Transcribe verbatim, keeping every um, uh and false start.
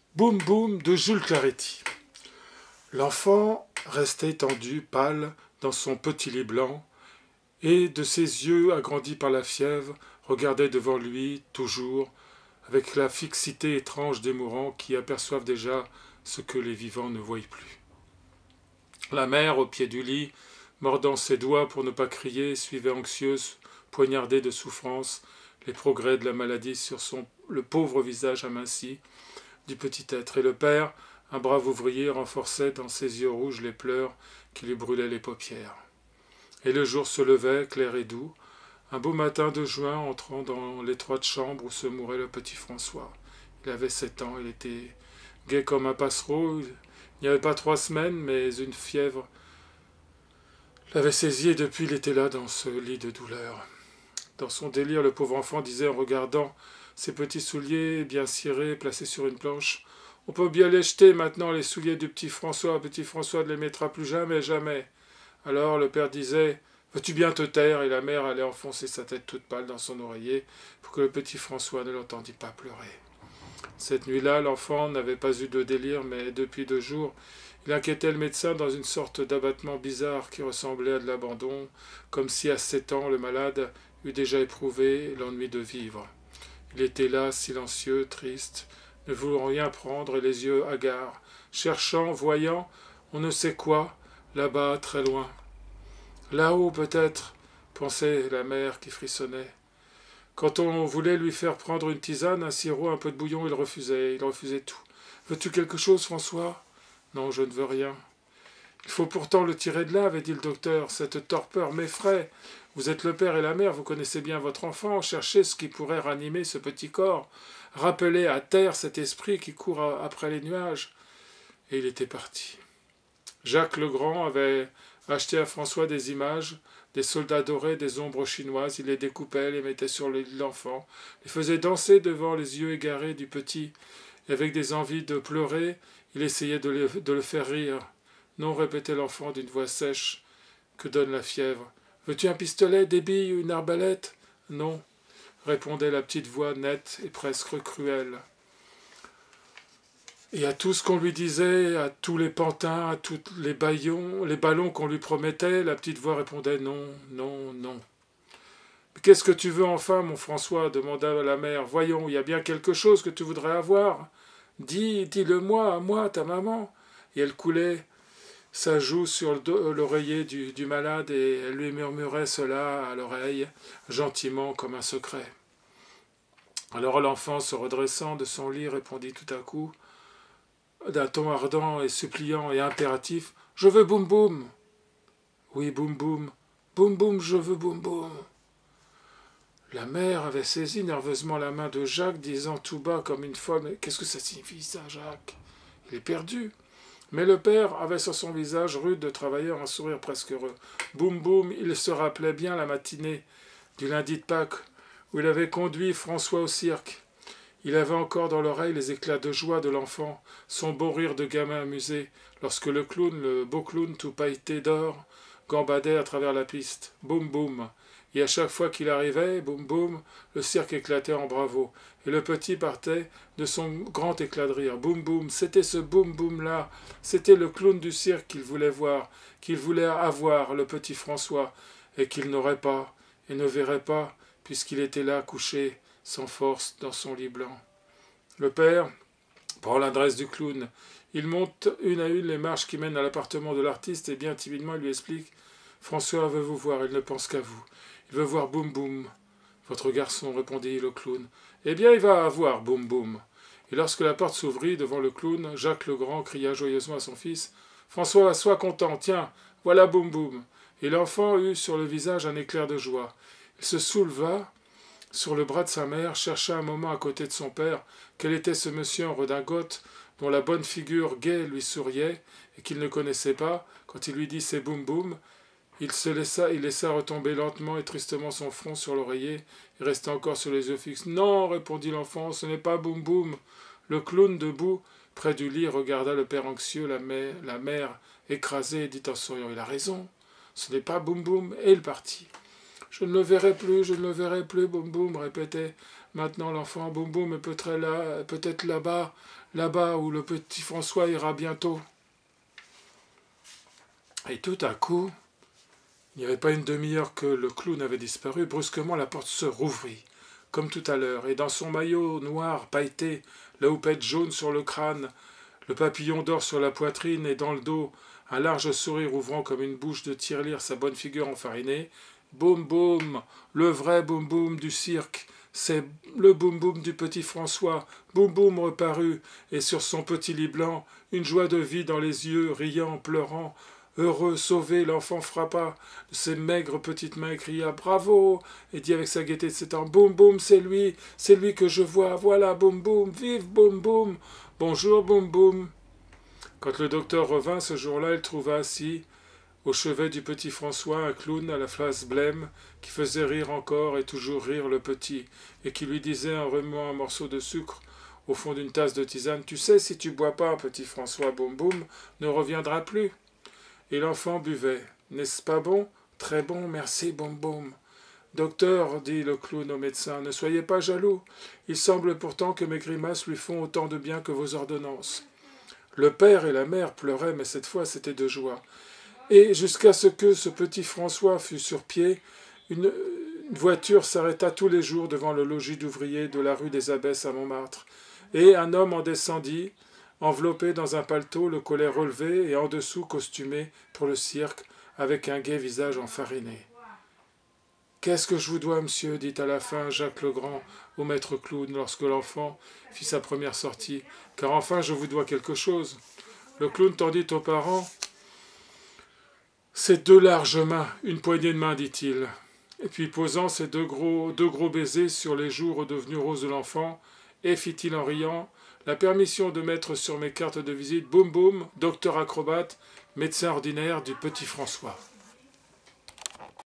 Boum boum de Jules Claretti. L'enfant restait tendu, pâle, dans son petit lit blanc, et de ses yeux agrandis par la fièvre, regardait devant lui, toujours, avec la fixité étrange des mourants qui aperçoivent déjà ce que les vivants ne voient plus. La mère, au pied du lit, mordant ses doigts pour ne pas crier, suivait anxieuse, poignardée de souffrance, les progrès de la maladie sur son, le pauvre visage aminci du petit être. Et le père, un brave ouvrier, renforçait dans ses yeux rouges les pleurs qui lui brûlaient les paupières. Et le jour se levait, clair et doux, un beau matin de juin, entrant dans l'étroite chambre où se mourait le petit François. Il avait sept ans, il était gai comme un passereau. Il n'y avait pas trois semaines, mais une fièvre l'avait saisi et depuis il était là dans ce lit de douleur. Dans son délire, le pauvre enfant disait en regardant ses petits souliers bien cirés placés sur une planche: « On peut bien les jeter maintenant, les souliers du petit François. Petit François ne les mettra plus jamais, jamais. » Alors le père disait: « Veux-tu bien te taire ?» Et la mère allait enfoncer sa tête toute pâle dans son oreiller pour que le petit François ne l'entendît pas pleurer. Cette nuit-là, l'enfant n'avait pas eu de délire, mais depuis deux jours, il inquiétait le médecin dans une sorte d'abattement bizarre qui ressemblait à de l'abandon, comme si à sept ans le malade eût déjà éprouvé l'ennui de vivre. Il était là, silencieux, triste, ne voulant rien prendre et les yeux hagards, cherchant, voyant, on ne sait quoi, là-bas, très loin. Là-haut, peut-être, pensait la mère qui frissonnait. Quand on voulait lui faire prendre une tisane, un sirop, un peu de bouillon, il refusait, il refusait tout. « Veux-tu quelque chose, François ?»« Non, je ne veux rien. »« Il faut pourtant le tirer de là, avait dit le docteur. Cette torpeur m'effraie. Vous êtes le père et la mère, vous connaissez bien votre enfant. Cherchez ce qui pourrait ranimer ce petit corps. Rappelez à terre cet esprit qui court après les nuages. » Et il était parti. Jacques Legrand avait acheté à François des images, des soldats dorés, des ombres chinoises. Il les découpait, les mettait sur l'enfant, les faisait danser devant les yeux égarés du petit. Et avec des envies de pleurer, il essayait de le, de le faire rire. « Non, » répétait l'enfant d'une voix sèche que donne la fièvre. « Veux-tu un pistolet, des billes, une arbalète ?»« Non, » répondait la petite voix nette et presque cruelle. Et à tout ce qu'on lui disait, à tous les pantins, à tous les ballons, les ballons qu'on lui promettait, la petite voix répondait non, non, non. « Mais qu'est-ce que tu veux enfin, mon François ?» demanda la mère. « Voyons, il y a bien quelque chose que tu voudrais avoir. Dis, dis-le-moi, à moi, ta maman. » Et elle coulait sa joue sur l'oreiller du, du malade et elle lui murmurait cela à l'oreille, gentiment comme un secret. Alors l'enfant, se redressant de son lit, répondit tout à coup, d'un ton ardent et suppliant et impératif: « Je veux boum boum. »« Oui, boum boum. Boum boum, je veux boum boum. » La mère avait saisi nerveusement la main de Jacques, disant tout bas comme une folle: « Mais qu'est-ce que ça signifie, ça, Jacques? Il est perdu. » Mais le père avait sur son visage rude de travailleur un sourire presque heureux. Boum boum, il se rappelait bien la matinée du lundi de Pâques où il avait conduit François au cirque. Il avait encore dans l'oreille les éclats de joie de l'enfant, son beau rire de gamin amusé, lorsque le clown, le beau clown tout pailleté d'or, gambadait à travers la piste. Boum boum. Et à chaque fois qu'il arrivait, boum boum, le cirque éclatait en bravos. Et le petit partait de son grand éclat de rire. Boum boum, c'était ce boum boum là, c'était le clown du cirque qu'il voulait voir, qu'il voulait avoir, le petit François, et qu'il n'aurait pas, et ne verrait pas, puisqu'il était là couché, sans force, dans son lit blanc. Le père prend l'adresse du clown. Il monte une à une les marches qui mènent à l'appartement de l'artiste et bien timidement il lui explique: « François veut vous voir, il ne pense qu'à vous. Il veut voir boum boum. »« Votre garçon, » répondit le clown. « Eh bien, il va voir boum boum. » Et lorsque la porte s'ouvrit devant le clown, Jacques Legrand cria joyeusement à son fils: « François, sois content, tiens, voilà boum boum. » Et l'enfant eut sur le visage un éclair de joie. Il se souleva sur le bras de sa mère, chercha un moment à côté de son père quel était ce monsieur en redingote dont la bonne figure gaie lui souriait et qu'il ne connaissait pas. Quand il lui dit c'est boum boum, il se laissa, il laissa retomber lentement et tristement son front sur l'oreiller et resta encore sur les yeux fixes. « Non, » répondit l'enfant, « ce n'est pas boum boum. » Le clown, debout près du lit, regarda le père anxieux, la mère, la mère écrasée et dit en souriant: « Il a raison, ce n'est pas boum boum. » Et il partit. « Je ne le verrai plus, je ne le verrai plus, boum boum, » répétait Maintenant l'enfant Boum Boum est peut-être là, peut-être là-bas, là-bas où le petit François ira bientôt. Et tout à coup, il n'y avait pas une demi-heure que le clown avait disparu, brusquement la porte se rouvrit, comme tout à l'heure, et dans son maillot noir pailleté, la houppette jaune sur le crâne, le papillon d'or sur la poitrine et dans le dos, un large sourire ouvrant comme une bouche de tirelire sa bonne figure enfarinée, Boum Boum, le vrai Boum Boum du cirque, c'est le Boum Boum du petit François, Boum Boum reparut, et sur son petit lit blanc, une joie de vie dans les yeux, riant, pleurant, heureux, sauvé, l'enfant frappa de ses maigres petites mains et cria « Bravo !» et dit avec sa gaieté de ses temps « Boum Boum, c'est lui, c'est lui que je vois, voilà Boum Boum, vive Boum Boum, bonjour Boum Boum !» Quand le docteur revint ce jour-là, il trouva assis, au chevet du petit François, un clown à la face blême, qui faisait rire encore et toujours rire le petit, et qui lui disait en remuant un morceau de sucre au fond d'une tasse de tisane « Tu sais, si tu bois pas, petit François, Boum Boum ne reviendra plus. » Et l'enfant buvait. « N'est-ce pas bon ? Très bon, merci, Boum Boum. »« Docteur, dit le clown au médecin, ne soyez pas jaloux. Il semble pourtant que mes grimaces lui font autant de bien que vos ordonnances. » Le père et la mère pleuraient, mais cette fois c'était de joie. Et jusqu'à ce que ce petit François fût sur pied, une, une voiture s'arrêta tous les jours devant le logis d'ouvriers de la rue des Abbesses à Montmartre, et un homme en descendit, enveloppé dans un paletot, le collet relevé et en dessous costumé pour le cirque, avec un gai visage enfariné. « Qu'est-ce que je vous dois, monsieur ?» dit à la fin Jacques Legrand au maître clown lorsque l'enfant fit sa première sortie. « Car enfin je vous dois quelque chose. » Le clown tendit aux parents ses deux larges mains, une poignée de main, dit-il. Et puis posant ses deux gros, deux gros baisers sur les joues redevenues roses de l'enfant, et fit-il en riant, la permission de mettre sur mes cartes de visite Boum Boum, docteur acrobate, médecin ordinaire du petit François.